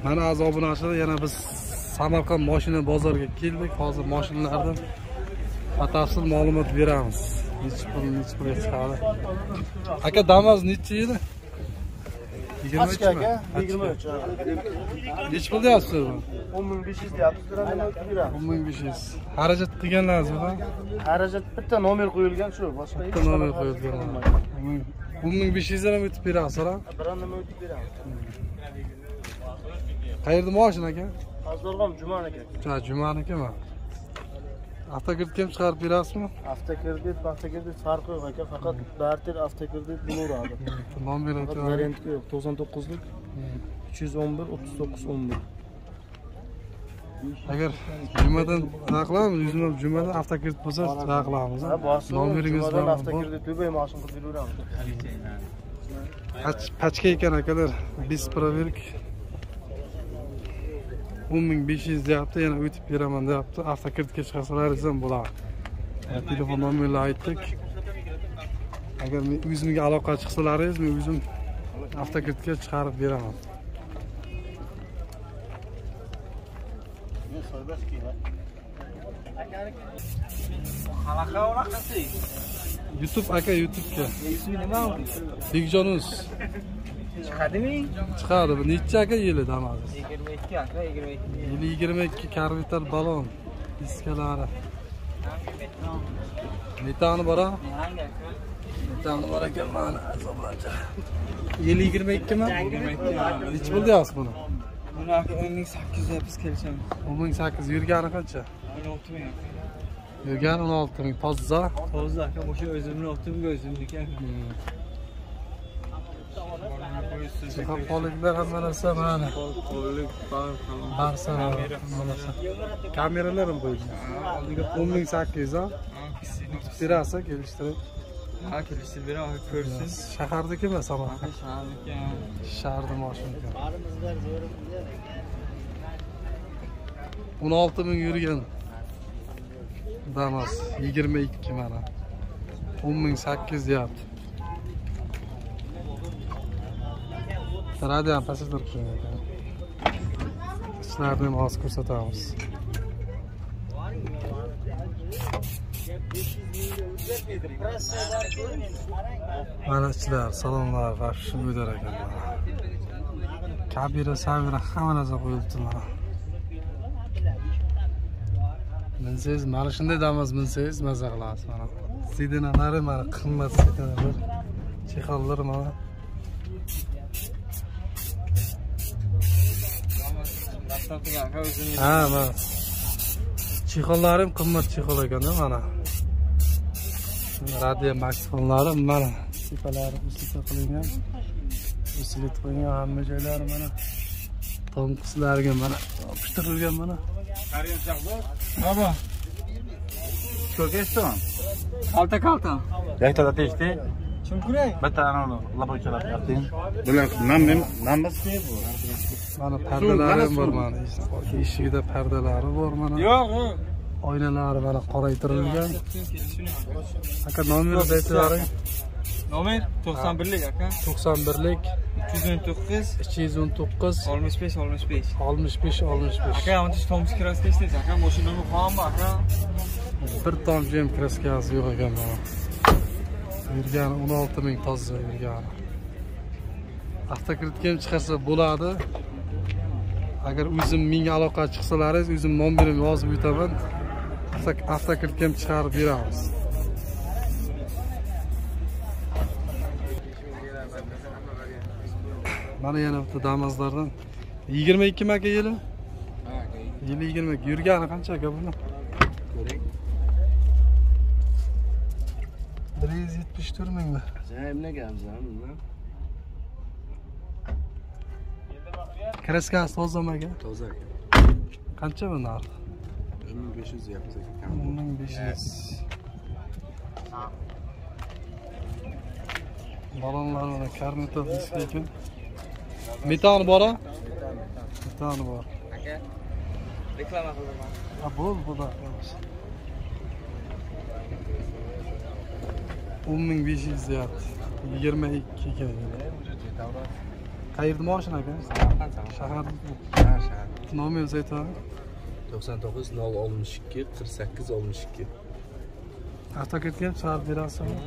Mana aziz obunachilar, yana biz Samarqand mashina bozoriga keldik. Hozir mashinalardan batafsil ma'lumot beramiz. Necha pulga chiqadi? Aka, damoz necha edi? 23 aka, 23. Necha pul deyapsiz bu? 10500 deyapsiz. 10500. Xarajat qilganlarsizmi? Xarajat bitta nomer qo'yilgan shu, boshqa bitta nomer qo'yilgan. 10500 dan o'tib berasiz-a? Biron nima o'tib beramiz. Qayerda mashina aka? Hozirg'am Juman aka. Ha, Jumanikimi? Avtokredit ham chiqarib berasizmi? Avtokredit farqi yo'q aka, faqat barter avtokredit bo'laveradi. Nomer aka. Varianti yo'q. 99lik 311 39 11. Agar jumadan aqlamiz, yuzma jumadan avtokredit bo'lsa, aqlamiz. Nomeringiz bilan avtokredit to'bay mashina qilib beraveramiz. Pachka ekan akalar, biz proverk 10500 deyapti, yana o'tib beraman deyapti. Avtokreditga chiqarsalaringiz ham bo'ladi. Telefon nomerini aytdik. Agar o'zimga aloqa chiqsalaringiz, men o'zim avtokreditga chiqarib beraman. YouTube aka, YouTube'ga. Ismi nima u? Bekjonuz. Chiqadimi? Chiqadi. Necha aka yili damoz? 22 aka, 22. Yili 22 karbital balon diskalari. Metani bora? Metani bor ekan mana hisoblancha. Yili 22 mi? 22. Necha pul deyapsiz buni? Buni aka 10800 deb biz kelishamiz. 10800 yurgani qancha? 16000 aka. Yurgan 16000 toza. Toza aka, o'sha o'zimning optimga o'zimniki aka. Qo'lliklar hamma narsa mana. Qo'llik Barsa kameralar ham qo'yilgan. 10800 ha? Berasa kelishtirib. Ha, kelishtirib beraman, ko'rsin. Shahardikimi Samarqand? Shahardiki. Shaharda mashina. 16000 yurgan. Damas 22 mana. 10800 deyapti. Radio ham pastda turibdi. Ishlarni ham hozir ko'rsatamiz. Mana ichlar, salonlar, vaqti o'dar ekan. Kabira, savira hamma narsa qo'yilibdi mana. Minsiz, mana shunday damas minsiz, maza qilasiz mana. Sidinalari mana qimmat sidinalar. Chexollar mana. Ha, mana. Chexollarim qimmat chexol ekan-da mana. Radio makrofonlari mana. Sipalari ustiga qilingan. Ustiga qo'yilgan hamma joylari mana. Tomqislarga mana yopishtirilgan mana. Baba. Ko'keston. Kalta. Yaktada teshdi. Chunkuray. Bitta ana laboratoriyalar yapding. Bular namasi bu. Mana pardalari bor mana. Eshigida pardalari bor mana. Yo'q. Oynalari mana qoraytirilgan. Aka nomerni aytlaring. Nomer 91lik aka. 91lik 319 219 65. 65. Aka, antish tomchi kraska istaysiz aka, mashinani xonmi aka? Bir tomchi ham kraskasi yo'q ekan mana. Yurgan 16000 toza yurgan. Avtokreditga ham chiqarsa bo'ladi. Agar o'zim menga aloqa chiqsalaringiz, o'zim nomerimni yozib o'taman. Avtokreditga ham chiqarib beramiz. Mana yana bitta damazlardan 22 aka yili? Ha, yili 22. Yurgani qancha aka buni? Ko'ring. 174 mingmi? Nima gapsiz, Kraskasi tozami aka? Toza aka. Qancha bu narx? 1500 yapsiz aka. 1500. Balonlarni karnetov ekan. Metan bor-a? Metan bor. Aka. Reklama qilaman. Ha, bo'l, bu da. 10500 deyapti. 22 ga. Qayerda mashina aka? Shaharda. Nomeringiz aytadi. 99 062 48 62. Avtoketga chiqarib berasizmi?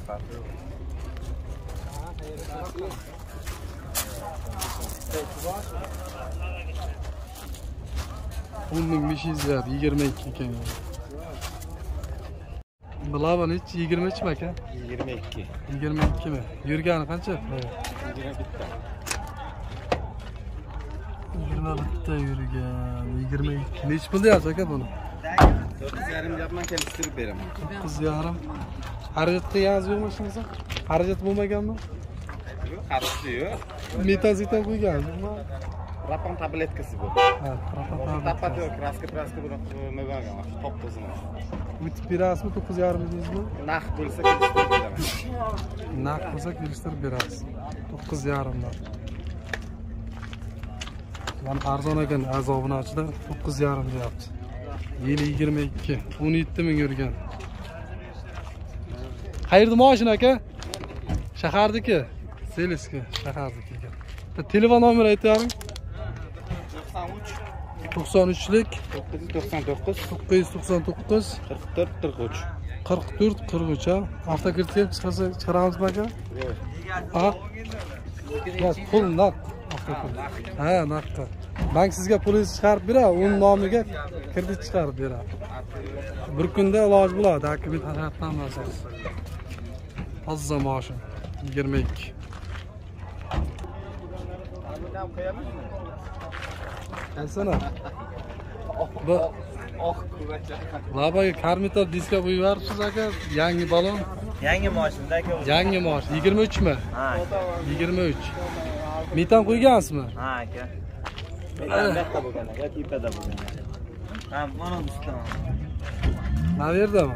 10.500 22 ekan. Bilava nechi 23 mi aka? 22. 22 mi? Yurgani qancha? 21 yurgan. 22. Nechi pul deyapsiz aka buni? 9,5 yapman kelishtirib beraman. 9,5. Xarajat qilganingiz yo'qmi ishingizda? Xarajat bo'lmaganmi? Yo'q, xarajat yo'q. Metan qo'ygansizmi? Rapam tabletkasi bu. Ha, Tapat yo'q, kraska buni nima bo'lgan, top tozini. O'tib berasizmi 9,5 deysizmi? Naq bo'lsa kelishtirib beraman. Naq bo'lsa kelishtirib berasiz. 9,5 dan. Mana arzon ekan azobunachida 9,5 deyapti. Yili 22, 17 ming yurgan. Qayerda mashina aka? Shahardagi, Seliski, shahardagi ekan. Telefon nomeri aytayaping. 93lik 999 999 44 43. 44 43 ha. Avtokirtga chiqarsa chiqaramizmi aka? Yo'q. Ha? Yo'q, pul naq. Ha, naqqa. Bank sizga pulingizni chiqarib beradi, uning nomiga kredit chiqarib beradi. Bir kunda iloj bo'ladi, dokument haqiqatlanmasiz. Toza mashina 22. Qaysana? Bu Labaga karmitor diska qo'yib yuboribsiz aka, yangi balon. Yangi mashina aka. Yangi mashina 23 mi? Ha. 23. Metan qo'ygansizmi? Ha aka. Metan bo'lgan aka, tepada bo'lgan. Ha, mana ustida. Nayerdami?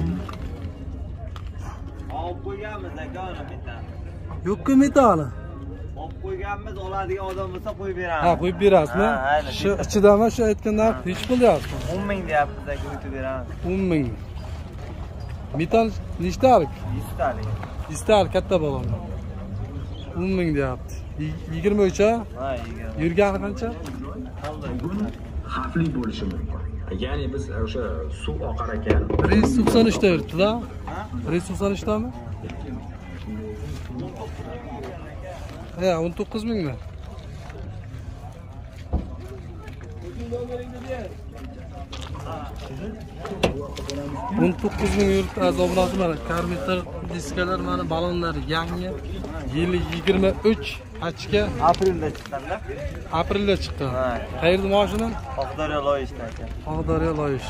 Olib qo'yganmiz aka uni metan. Yo'q-ku metani. Olib qo'yganmiz, oladigan odam bo'lsa qo'yib beramiz. Ha, qo'yib berasizmi? Shu ichidami shu aytgan narx hech pul deyapsiz. 10 ming deyapmiz aka, o'tib beramiz. 10 ming. Metan nechtalik? 100 talik. 100 talik katta balon. 10 ming deyapti. 23 ha? Ha, 20. Yurgani qancha? Bugun xavfli bo'lishi mumkin. Ya'ni biz o'sha suv oqar ekan. Reys 93 da yuribdi-da. Reys 93 dami? Ya 19 mingmi? Ming yuribdi azoblar mana karmitor diskalar mana balonlar yangi. Yili 23 achga Aprelda chiqqanda. Aprelda chiqqan. Ha. Qayerda mashina? Oqdaryo loyishda aka. Oqdaryo loyish.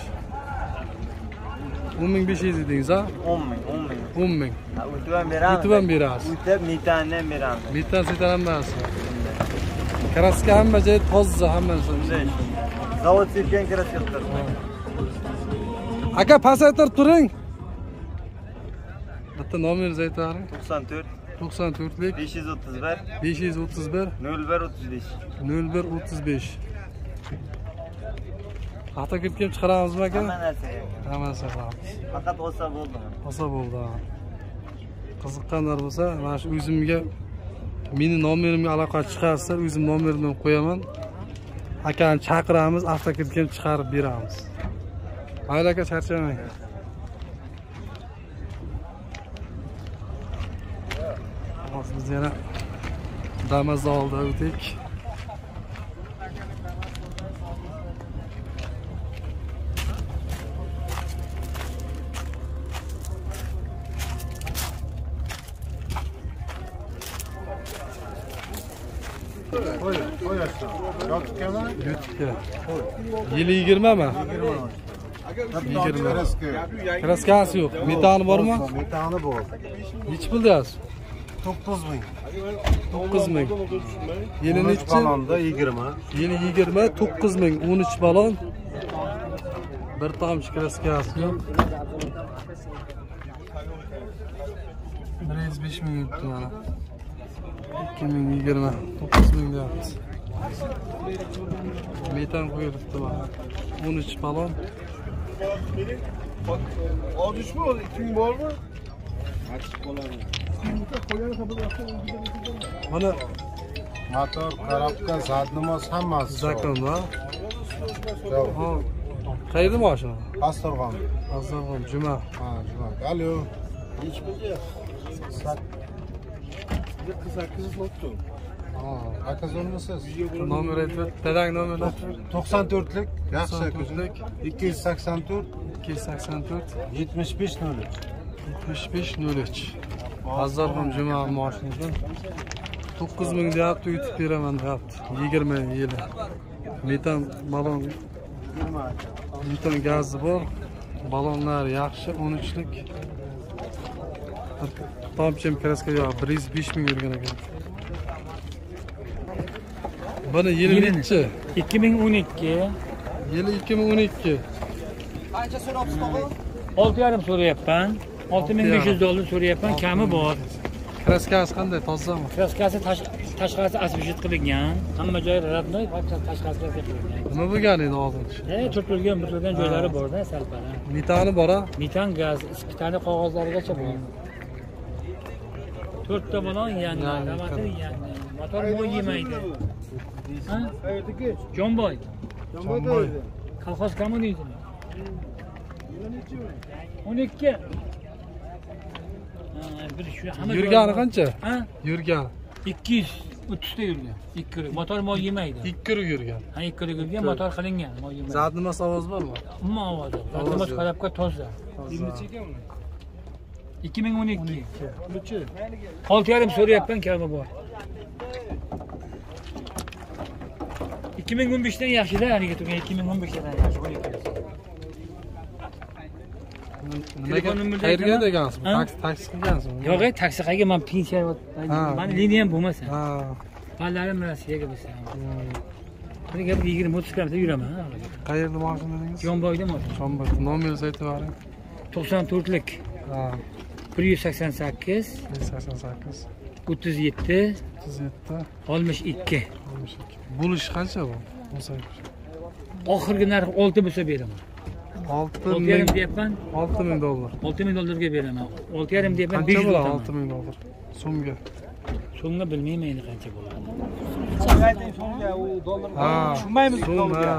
10.500 dedingiz ha? 10 ming, 10 ming. 10 ming. Ha, o'tib ham beramiz. O'tib ham berasiz. O'tib metanni ham beramiz. Metan setan hammasi. Kraska hamma joy toza, hammasi. Zavod sepgan kraska turibdi. Aka pasaytirib turing. Bitta nomeringizni aytaring. 94 94lik 531 531 0135. 0135. Avtokirtga ham chiqaramizmi aka? Hamma narsaga. Hammasi qilamiz. Faqat olsa bo'ldimi? Olsa bo'ldi. Qiziqqanlar bo'lsa, mana shu o'zimga meni nomerimga aloqa chiqarsa, o'zim nomerimdan qo'yaman. Akani chaqiramiz, avtokirtga ham chiqarib beramiz. Mayli aka, charchamang. Biz yana Damazolda o'tdik. YouTube'ga. Yili 20 mi? 20. Kraskasi yo'q. Metani bormi? Metani bor. Nechi pul deyapsiz? 9 ming. 9 ming. Yili nechi? Balonda 20. Yili 20, 9 ming, 13 balon. Bir tomchi kraskasi yo'q. 105 ming yuribdi mana. 2020, 9 ming deyapti. Metan qo'yilibdi mana. 13 balon. Olishmi? 2 bormi? Mana Motor, korobka, zadnimoz hammasi. Zakonda. Ha. Qayerda mashina? Pastorg'om. Azarg'om, juma. Ha, juma. Alo. Ha, akazonmisiz? Nomer aytib, dadang nomeri 94lik. Yaxshi, 94lik 284 284 7503. 7503. Azarg'om juma mashinasi. 9000 deyapti, yutib beraman deyapti. 20 yili. Metan balon. Metan gazi bor. Balonlar yaxshi, 13lik. Tomchim kraska yo'q, 105 ming yurgan ekan. Buni yili nechi? 2012. Yili 2012. 6,5 so'rayapman. 6500 dollar so'rayapman, kami bor. Kraskasi qanday, tozami? Kraskasi tashqarisi asbestos qilingan. Hamma joyi radnoy, faqat tashqarisi qilingan. Nima bo'lgan endi hozir? Turtilgan, butilgan joylari bor-da, salpara. Metani bor-a? Metan gaz, ispitani qog'ozlarigacha bor. 4 ta balon yangi, ramati yangi. Motor moy yemaydi. Ha? Jonboy. Jonboy. Kolxoz kommunizm. 12. Yurgani qancha? Ha? Yurgan. 230 ta yurgan. 2 motor moy yemaydi. 2 yurgan. Ha, 2 yurgan, motor qilingan, moy yemaydi. Zadnima ovoz bormi? Umuman ovoz yo'q. Zadnima qarabga toza. 2012. 6,5 so'rayapman, kami bor. 2015 dan yaxshi-da, haliga turgan 2015 dan yaxshi. Nimaga qayerga degansizmi? Taksi qilgansizmi? Yo'q, taksi qayga, men pensiya, meni liniyam bo'lmasa. Ha. Fallarim Rossiyaga bo'lsa. Bir gap 20-30 kilometr yuraman. Qayerda mashina dedingiz? Jonboyda mashina. Jonboy. Nomeringizni aytib bering. 94lik. Ha. 188 188 37 37 62. Bo'lish qancha bu? Oxirgi narx 6 bo'lsa beraman. 6,5 deyapman. 6000 dollar. 6000 dollarga beraman. 6,5 deyapman. Qancha bo'ladi 6000 dollar? So'mga. So'mga bilmayman endi qancha bo'ladi. Ha, tushunmaymiz so'mga.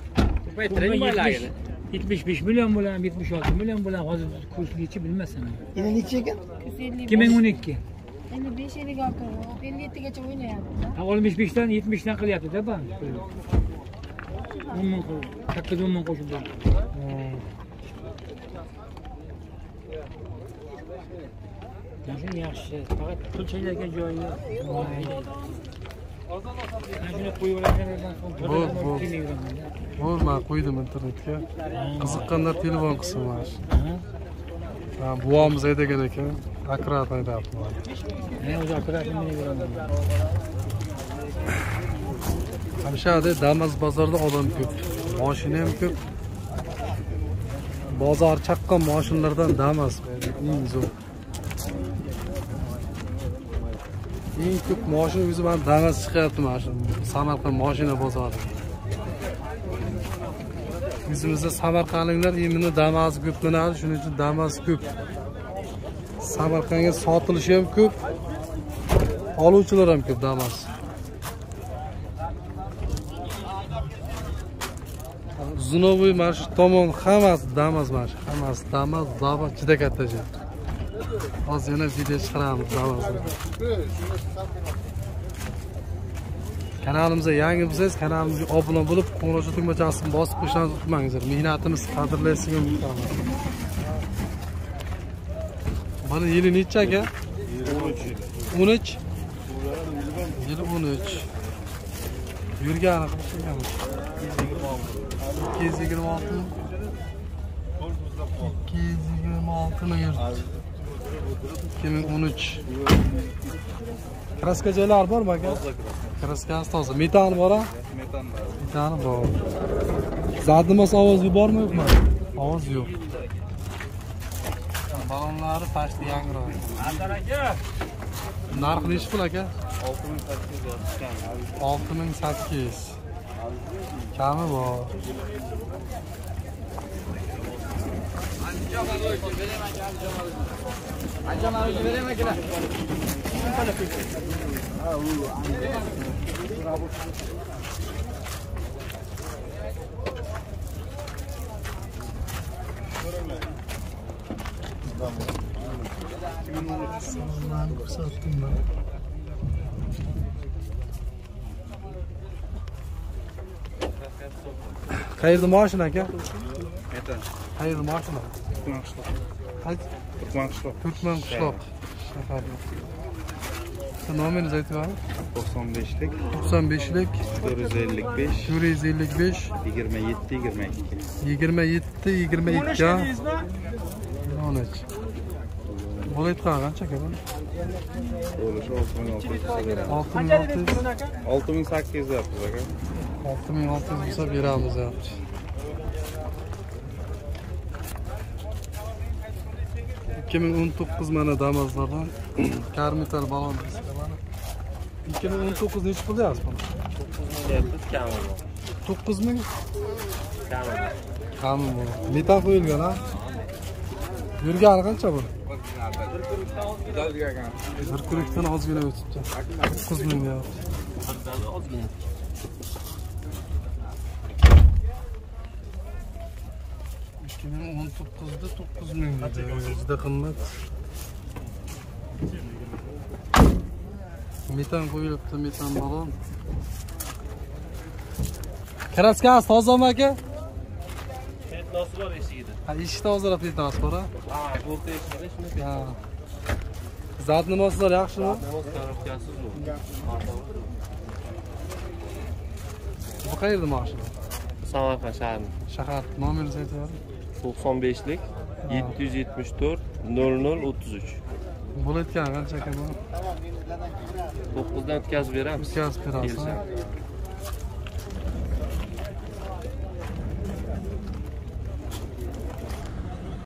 75 million bo'ladi, 76 million bo'ladi. Hozir kurslichi bilmasam. Endi necha ekan? 2012. Endi 5 yilga olib 57 gacha o'ynayapti. 65 dan 70 dan qilyapti-da bu. 10 ming, 8-10 ming qo'shib berdi. Yaxshi, faqat pul chaylagan joyi yo'q. Shuni qo'yib olasanlardan so'ng men qo'ydim internetga. Qiziqqanlar telefon qilsin mana shu. Ha, buvomiz aytgan ekan, akkurat aytibdi. Men o'zi akkuratni beraman. Hamshada Damas bozorida odam ko'p. Mashina ham ko'p. Bozor chaqqon mashinalardan Damas eng zo'r. Eng ko'p mashina o'zi men Damas chiqyapti mana shu Samarqand mashina bozori. Bizimizda Samarqandliklar endi Damas ko'p minadi, shuning uchun Damas ko'p. Samarqandga sotilishi ham ko'p. Oluvchilar ham ko'p Damas. Zunovoy mana shu tomon hammasi Damas mana shu, hammasi Damas, Damas juda katta joy. Hozir yana video chiqaramiz Damasni. Kanalimizga yangi bo'lsangiz, kanalimizga obuna bo'lib, qo'ng'iroq tugmachasini bosib qo'yishni unutmangizlar. Mehnatimiz qadrlaysigan muhtaram. Mana yili necha aka? 13. Yili 13. Yurgani qilishgan. 226. 226 ni yurdi. 2013. Kraska joylar bormi aka? Kraskasi toza. Metan bor-a? Metan bor. Zadnimoz ovozi bormi yo'qmi? Ovoz yo'q. Balonlari pastda yangiroq. Azar aka. Narxi nechi pul aka? 6800 6800. Kami bor. Qayerda mashina aka? Ayta. Qayerda mashina? Turkman qishloq. Qaysi? Turkman qishloq. Turkman qishloq. Shaharda. Nomeringizni aytib bering. 95lik 95lik 455 455 27 22. 27 22 ga 13. Bo'layotgan qancha aka bu? Bo'lishi 6600 beramiz. 6600 6800 yapmiz aka. 6600 bo'lsa beramiz yapti. mana Damazlardan karmitar balon diskalar. 2019 nechi pul deyapsiz buni? 9000 kami bu. Metan qo'yilgan ha? Yurgani qancha bu? Bir kurikdan ozgina o'tibdi. 9000 deyapti. Ozgina. Kimin 19'da 9000 juda qimmat. Metan qo'yilibdi, metan balon. Kraskasi tozami aka? Petnosi bor eshigida. Ha, eshikda hozir petnosi bor ha? Ha, bo'rta eshigida shuni Ha. Zat nimasilar yaxshimi? tarafkasiz u. Bu qayerda mashina? Samarqand shahri. Shahar nomeringizni aytib bering. 95lik 774 0033. Bo'layotgan qancha aka bu? 9dan o'tkazib beramiz. O'tkazib berasiz. Kelishadi.